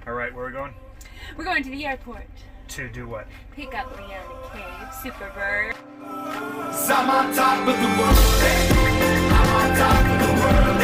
All right, where are we going? We're going to the airport. To do what? Pick up Leona Cave, Superbird. I'm on top of the world. I'm on top of the world.